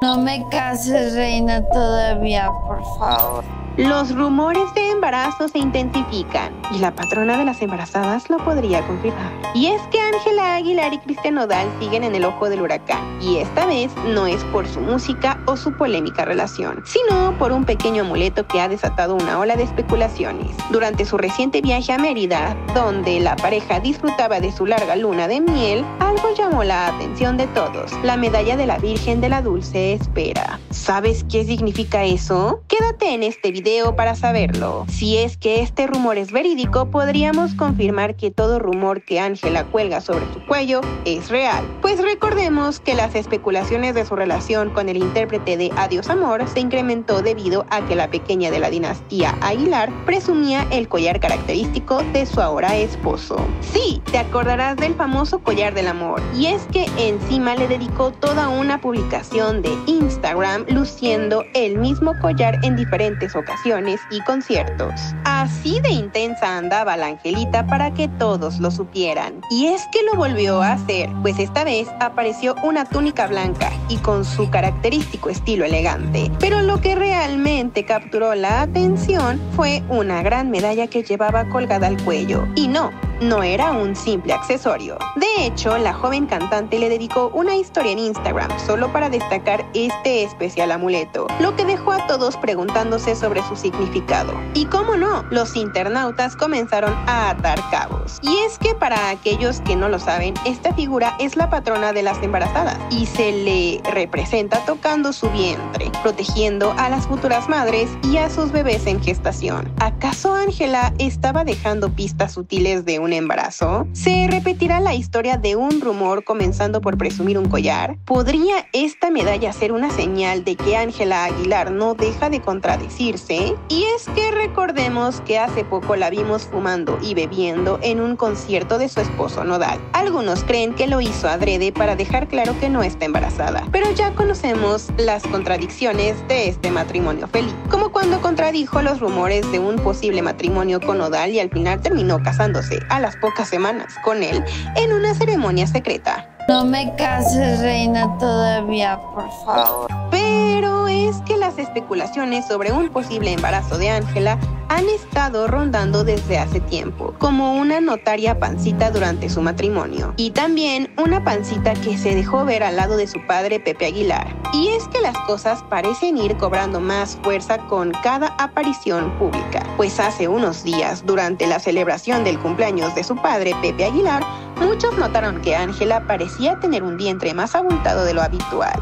No me cases, reina, todavía, por favor. Los rumores de embarazo se intensifican y la patrona de las embarazadas lo podría confirmar. Y es que Ángela Aguilar y Cristian Nodal siguen en el ojo del huracán. Y esta vez no es por su música o su polémica relación, sino por un pequeño amuleto que ha desatado una ola de especulaciones. Durante su reciente viaje a Mérida, donde la pareja disfrutaba de su larga luna de miel, algo llamó la atención de todos: la medalla de la Virgen de la Dulce Espera. ¿Sabes qué significa eso? Quédate en este video para saberlo. Si es que este rumor es verídico, podríamos confirmar que todo rumor que Ángela cuelga sobre su cuello es real. Pues recordemos que las especulaciones de su relación con el intérprete de Adiós Amor se incrementó debido a que la pequeña de la dinastía Aguilar presumía el collar característico de su ahora esposo. Sí, te acordarás del famoso collar del amor. Y es que encima le dedicó toda una publicación de Instagram luciendo el mismo collar en diferentes ocasiones y conciertos. Así de intensa andaba la Angelita para que todos lo supieran. Y es que lo volvió a hacer, pues esta vez apareció una túnica blanca y con su característico estilo elegante. Pero lo que realmente capturó la atención fue una gran medalla que llevaba colgada al cuello. Y no era un simple accesorio. De hecho, la joven cantante le dedicó una historia en Instagram solo para destacar este especial amuleto, lo que dejó a todos preguntándose sobre su significado. Y cómo no, los internautas comenzaron a atar cabos. Y es que para aquellos que no lo saben, esta figura es la patrona de las embarazadas y se le representa tocando su vientre, protegiendo a las futuras madres y a sus bebés en gestación. ¿Acaso Ángela estaba dejando pistas sutiles de un embarazo? ¿Se repetirá la historia de un rumor comenzando por presumir un collar? ¿Podría esta medalla ser una señal de que Ángela Aguilar no deja de contradecirse? Y es que recordemos que hace poco la vimos fumando y bebiendo en un concierto de su esposo Nodal. Algunos creen que lo hizo adrede para dejar claro que no está embarazada, pero ya conocemos las contradicciones de este matrimonio feliz, como cuando contradijo los rumores de un posible matrimonio con Nodal y al final terminó casándose a las pocas semanas con él en una ceremonia secreta. No me cases, reina, todavía, por favor. Pero es que las especulaciones sobre un posible embarazo de Ángela han estado rondando desde hace tiempo, como una notaria pancita durante su matrimonio, y también una pancita que se dejó ver al lado de su padre Pepe Aguilar. Y es que las cosas parecen ir cobrando más fuerza con cada aparición pública, pues hace unos días, durante la celebración del cumpleaños de su padre Pepe Aguilar, muchos notaron que Ángela parecía tener un vientre más abultado de lo habitual.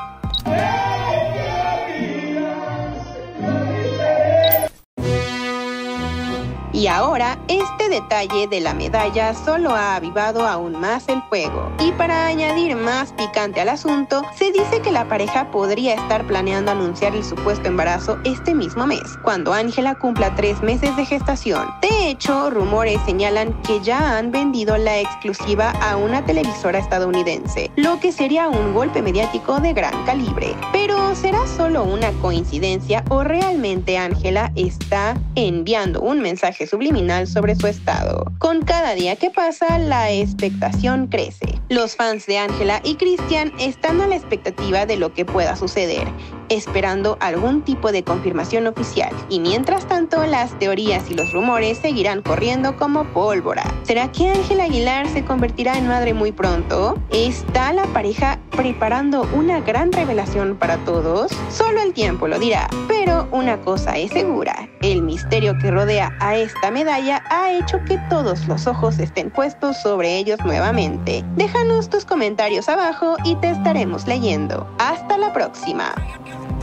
Y ahora, este detalle de la medalla solo ha avivado aún más el fuego. Y para añadir más picante al asunto, se dice que la pareja podría estar planeando anunciar el supuesto embarazo este mismo mes, cuando Ángela cumpla 3 meses de gestación. De hecho, rumores señalan que ya han vendido la exclusiva a una televisora estadounidense, lo que sería un golpe mediático de gran calibre. Pero ¿será solo una coincidencia o realmente Ángela está enviando un mensaje subliminal sobre su estado? Con cada día que pasa, la expectación crece. Los fans de Ángela y Cristian están a la expectativa de lo que pueda suceder, esperando algún tipo de confirmación oficial. Y mientras tanto, las teorías y los rumores seguirán corriendo como pólvora. ¿Será que Ángela Aguilar se convertirá en madre muy pronto? ¿Está la pareja preparando una gran revelación para todos? Solo el tiempo lo dirá. Pero una cosa es segura: el misterio que rodea a esta medalla ha hecho que todos los ojos estén puestos sobre ellos nuevamente. Déjanos tus comentarios abajo y te estaremos leyendo. Hasta la próxima.